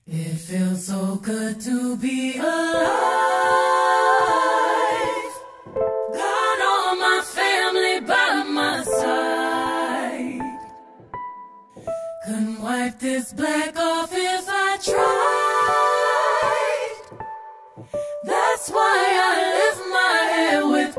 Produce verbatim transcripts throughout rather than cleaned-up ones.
It feels so good to be alive. Got all my family by my side. Couldn't wipe this black off if I tried. That's why I lift my head with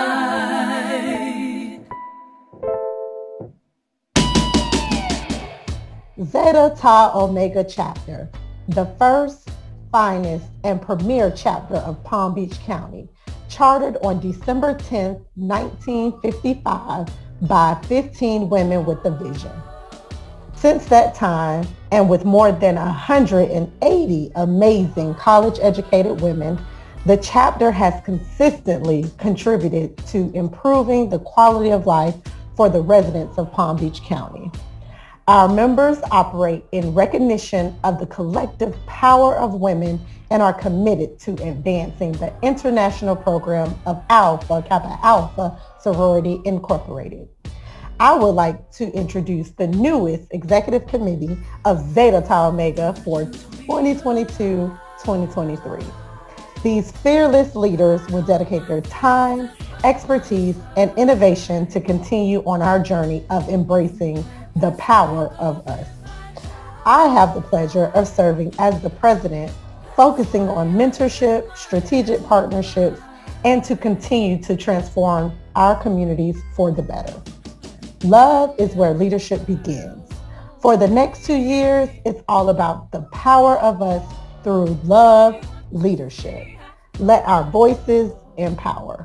pride. Zeta Tau Omega Chapter, the first, finest, and premier chapter of Palm Beach County, chartered on December tenth, nineteen fifty-five by fifteen women with a vision. Since that time, and with more than one hundred eighty amazing college-educated women, the chapter has consistently contributed to improving the quality of life for the residents of Palm Beach County. Our members operate in recognition of the collective power of women and are committed to advancing the international program of Alpha Kappa Alpha Sorority Incorporated. I would like to introduce the newest executive committee of Zeta Tau Omega for twenty twenty-two twenty twenty-three. These fearless leaders will dedicate their time, expertise, and innovation to continue on our journey of embracing the power of us. I have the pleasure of serving as the president, focusing on mentorship, strategic partnerships, and to continue to transform our communities for the better. Love is where leadership begins. For the next two years, it's all about the power of us through love leadership. Let our voices empower.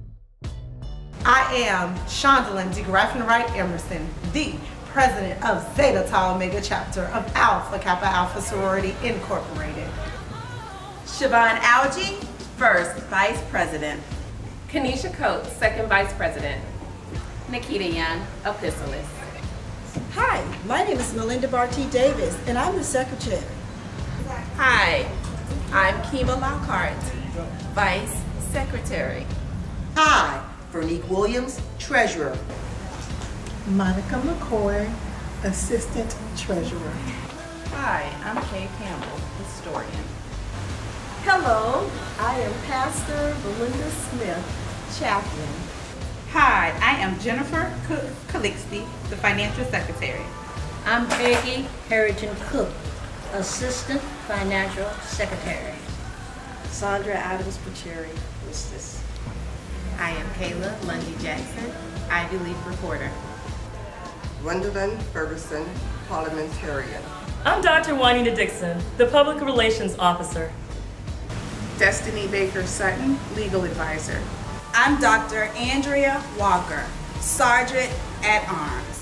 I am Shondelyn DeGraffenwright Emerson, the president of Zeta Tau Omega Chapter of Alpha Kappa Alpha Sorority Incorporated. Siobhan Algie, first vice president. Kenesha Coates, second vice president. Nikita Young, epistolist. Hi, my name is Melinda Barty Davis, and I'm the secretary. Hi, I'm Kima Lockhart, vice secretary. Hi, Vernique Williams, treasurer. Monica McCoy, assistant treasurer. Hi, I'm Kay Campbell, historian. Hello, I am Pastor Belinda Smith, chaplain. Hi, I am Jennifer Calixte, the financial secretary. I'm Peggy Harrington Cook, assistant financial secretary. Sandra Adams Pacheri, hostess. I am Kayla Lundy Jackson, Ivy Leaf reporter. Gwendolyn Ferguson, parliamentarian. I'm Doctor Juanita Dixon, the public relations officer. Destiny Baker Sutton, legal advisor. I'm Doctor Andrea Walker, sergeant at arms.